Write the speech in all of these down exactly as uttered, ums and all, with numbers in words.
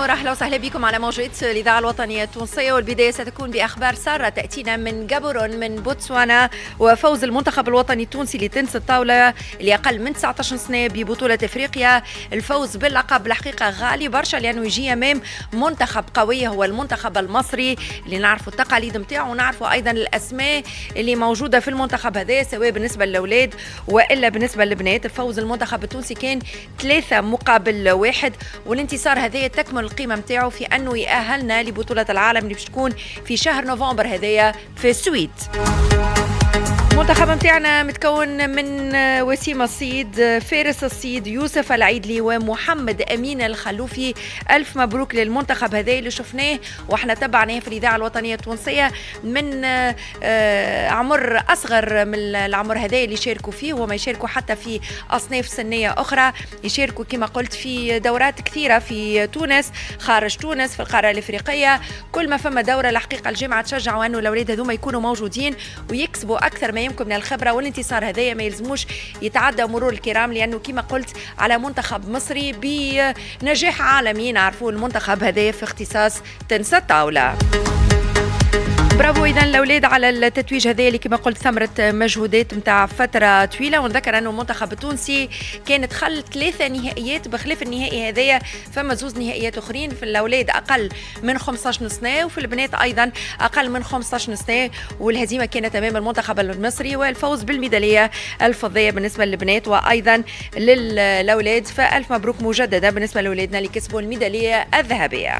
نور، اهلا وسهلا بكم على موجات الاذاعه الوطنيه التونسيه، والبدايه ستكون باخبار ساره تاتينا من جابورون من بوتسوانا، وفوز المنتخب الوطني التونسي لتنس الطاوله اللي اقل من تسعة عشر سنه ببطوله افريقيا. الفوز باللقب الحقيقه غالي برشا لانه يجي امام منتخب قوي هو المنتخب المصري اللي نعرفوا التقاليد نتاعو ونعرفوا ايضا الاسماء اللي موجوده في المنتخب هذا سواء بالنسبه للاولاد والا بالنسبه للبنات. الفوز المنتخب التونسي كان ثلاثه مقابل واحد، والانتصار هذا تكمل القيمه نتاعو في انه يأهلنا لبطوله العالم اللي باش تكون في شهر نوفمبر هذايا في السويد. المنتخب نتاعنا متكون من وسيم الصيد، فارس الصيد، يوسف العيدلي ومحمد امين الخلوفي. الف مبروك للمنتخب هذا اللي شفناه واحنا تبعناه في الاذاعه الوطنيه التونسيه من عمر اصغر من العمر هذا اللي يشاركوا فيه، وما يشاركوا حتى في اصناف سنيه اخرى، يشاركوا كما قلت في دورات كثيره في تونس خارج تونس في القاره الافريقيه. كل ما فما دوره الحقيقه الجامعه تشجعوا انه الاولاد هذوما يكونوا موجودين ويكسبوا اكثر ما يمكن من الخبره، والانتصار هذايا ما يلزموش يتعدى مرور الكرام لانه كما قلت على منتخب مصري بنجاح عالمي نعرفوا المنتخب هذايا في اختصاص تنس الطاوله. برافو اذا الاولاد على التتويج هذا اللي كما قلت ثمره مجهودات نتاع فتره طويله. ونذكر انه المنتخب التونسي كان دخل ثلاثه نهائيات بخلاف النهائي هذايا فما زوز نهائيات اخرين في الاولاد اقل من خمسة عشر سنه وفي البنات ايضا اقل من خمسة عشر سنه، والهزيمه كانت امام المنتخب المصري والفوز بالميداليه الفضيه بالنسبه للبنات وايضا للاولاد. فالف مبروك مجددا بالنسبه لاولادنا اللي كسبوا الميداليه الذهبيه.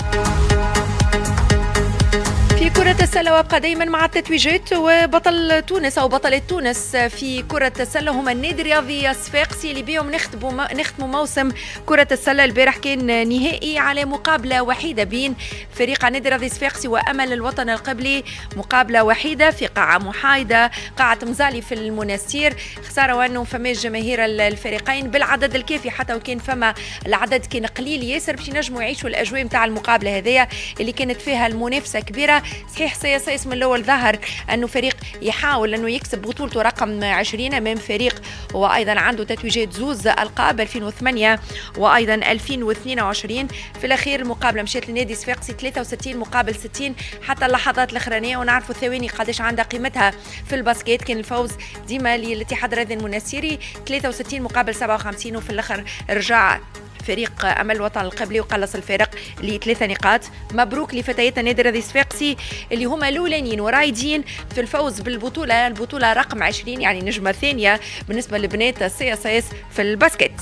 في كرة السلة وابقى دائما مع التتويجات، وبطل تونس او بطلة تونس في كرة السلة هما النادي الرياضي الصفاقسي اللي بيهم نختموا نختموا موسم كرة السلة. البارح كان نهائي على مقابلة وحيدة بين فريق النادي الرياضي الصفاقسي وامل الوطن القبلي، مقابلة وحيدة في قاعة محايدة قاعة مزالي في المنستير. خسارة وانه فماش جماهير الفريقين بالعدد الكافي، حتى وكان فما العدد كان قليل ياسر باش ينجموا يعيشوا الاجواء نتاع المقابلة هذيا اللي كانت فيها المنافسة كبيرة. صحيح سياسيس من الاول ظهر انه فريق يحاول انه يكسب بطولته رقم عشرين امام فريق هو ايضا عنده تتويجات زوز القاب ألفين وثمانية وايضا ألفين واثنين وعشرين. في الاخير المقابله مشات للنادي الصفاقسي ثلاثة وستين مقابل ستين حتى اللحظات الاخرانيه، ونعرفوا الثواني قداش عندها قيمتها في الباسكيت. كان الفوز ديما للاتحاد الرياضي المنستيري ثلاثة وستين مقابل سبعة وخمسين، وفي الاخر رجع فريق امل الوطن القبلي وقلص الفارق لثلاثه نقاط. مبروك لفتيات النادي الرياضي الصفاقسي اللي هما الاولانيين ورايدين في الفوز بالبطوله، البطوله رقم عشرين يعني نجمه ثانيه بالنسبه لبنات السي اس اس في الباسكت.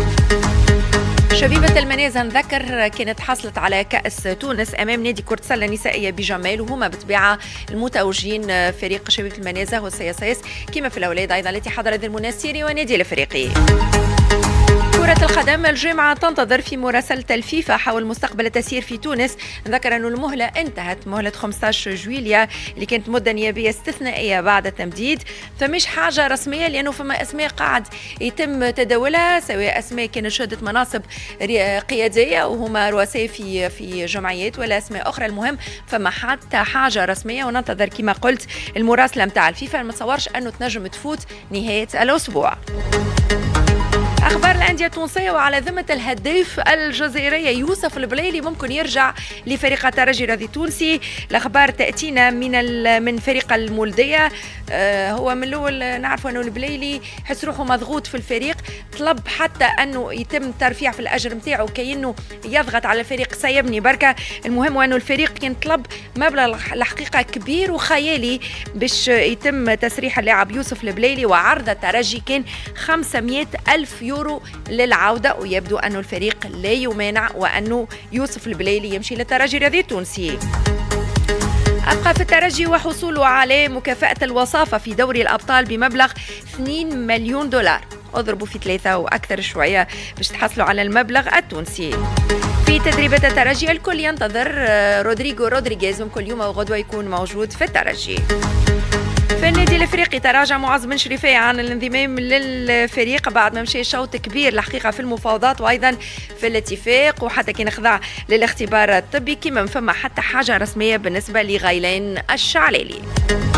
شبيبة المنازة نذكر كانت حصلت على كأس تونس أمام نادي كرة سلة نسائية بجمال، وهما بالطبيعة المتوجين فريق شبيبة المنازة والسي اس اس كما في الأولاد أيضا الاتحاد الرياضي المنستيري والنادي الأفريقي. كرة القدم الجامعة تنتظر في مراسلة الفيفا حول مستقبل التسيير في تونس. نذكر أن المهلة انتهت، مهلة خمسة عشر جويليا اللي كانت مدة نيابية استثنائية بعد التمديد، فمش حاجة رسمية لأنه فما أسماء قاعد يتم تداولها، سواء أسماء كانت شهدت مناصب قيادية وهما رؤساء في في جمعيات ولا أسماء أخرى. المهم فما حتى حاجة رسمية، وننتظر كما قلت المراسلة متاع الفيفا. ما تصورش أنه تنجم تفوت نهاية الأسبوع. أخبار الأندية التونسية وعلى ذمة الهداف الجزائرية يوسف البليلي ممكن يرجع لفريق الترجي الرياضي التونسي. الأخبار تأتينا من من فريق المولدية. آه هو من الأول نعرفوا أنه البليلي حس روحه مضغوط في الفريق، طلب حتى أنه يتم ترفيع في الأجر نتاعو كأنه يضغط على الفريق سيبني بركة. المهم أنه الفريق كان طلب مبلغ الحقيقة كبير وخيالي باش يتم تسريح اللاعب يوسف البليلي، وعرض الترجي كان خمسمائة ألف يورو للعودة، ويبدو أن الفريق لا يمانع وأنه يوسف البليلي يمشي للترجي الرياضي التونسي. أبقى في الترجي وحصوله على مكافأة الوصافة في دوري الأبطال بمبلغ اثنين مليون دولار، اضربوا في ثلاثة وأكثر شوية باش تحصلوا على المبلغ التونسي. في تدريبات الترجي الكل ينتظر رودريغو رودريغيز، وكل يوم وغدوة يكون موجود في الترجي. في النادي الافريقي تراجع معز بن شريفية عن الانضمام للفريق بعد ما مشى شوط كبير الحقيقه في المفاوضات وايضا في الاتفاق، وحتى كان خضع للاختبار الطبي كما ما فما حتى حاجه رسميه بالنسبه لغيلان الشعلالي.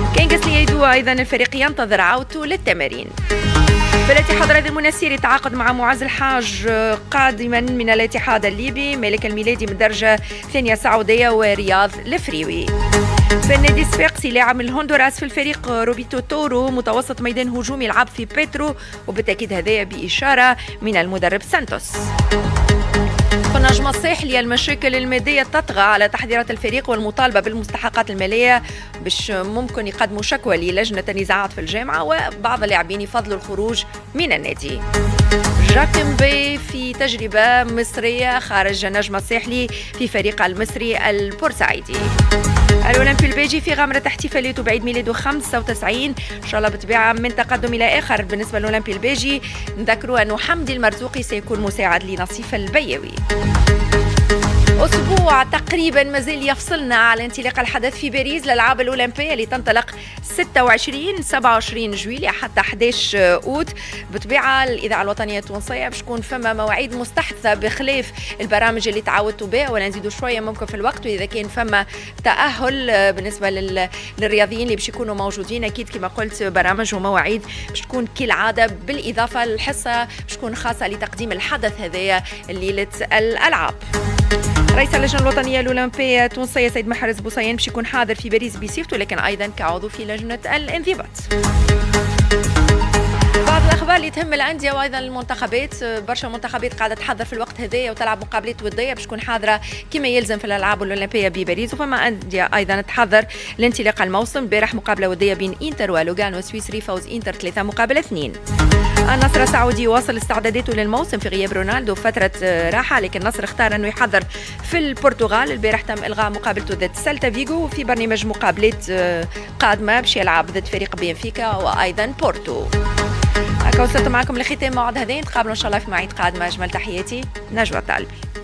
كينغس ليدو أيضا الفريق ينتظر عودته للتمارين. في الاتحاد الرياضي المنستيري تعاقد مع معز الحاج قادما من الاتحاد الليبي، مالك الميلادي من درجة ثانية سعودية ورياض الفريوي. في النادي الصفاقسي لاعب من الهندوراس في الفريق روبيتو تورو متوسط ميدان هجومي يلعب في بيترو، وبالتأكيد هذا بإشارة من المدرب سانتوس. في النجم الساحلي المشاكل المادية تطغى على تحضيرات الفريق والمطالبة بالمستحقات المالية باش ممكن يقدموا شكوى للجنة النزاعات في الجامعة، وبعض اللاعبين يفضلوا الخروج من النادي. جاكمبي في تجربة مصرية خارج النجم الساحلي في فريق المصري البورسعيدي. الأولمبي البيجي في غمرة احتفاليته بعيد ميلاده خمسة وتسعين، إن شاء الله بتبيع من تقدم إلى آخر. بالنسبة للأولمبي البيجي نذكروا أنه حمدي المرزوقي سيكون مساعد لنصيف البيوي. أسبوع تقريبا مازال يفصلنا على انطلاق الحدث في باريس للألعاب الأولمبية اللي تنطلق ستة وعشرين سبعة وعشرين جويلية حتى أحد عشر أوت. بطبيعة الإذاعة الوطنية التونسية باش تكون فما مواعيد مستحدثة بخلاف البرامج اللي تعودتوا بها، ولا نزيدوا شوية ممكن في الوقت، وإذا كان فما تأهل بالنسبة لل... للرياضيين اللي باش يكونوا موجودين أكيد كما قلت برامج ومواعيد باش تكون كالعادة، بالإضافة للحصة باش تكون خاصة لتقديم الحدث هذايا ليلة الألعاب. رئيس اللجنة الوطنية الأولمبية التونسية سيد محرز بوصيان باش يكون حاضر في باريس بصفته، لكن أيضا كعضو في لجنة الانضباط. بعض الأخبار اللي تهم الأندية وأيضا المنتخبات، برشا منتخبات قاعدة تحضر في الوقت هذايا وتلعب مقابلات ودية باش تكون حاضرة كما يلزم في الألعاب الأولمبية بباريس، وفما أندية أيضا تحضر لانطلاق الموسم. البارح مقابلة ودية بين إنتر ولوغان والسويسري، فوز إنتر ثلاثة مقابل اثنين. النصر السعودي واصل استعداداته للموسم في غياب رونالدو فترة راحة، لكن النصر اختار أنه يحضر في البرتغال. البارح تم إلغاء مقابلته ضد سيلتا فيغو، وفي برنامج مقابلات قادمة باش يلعب ضد فريق بنفيكا وأيضا بورتو. هكا وصلت معكم لختام موعد هذين، نتقابلوا إن شاء الله في مواعيد قادمة. أجمل تحياتي، نجوى الطالبي.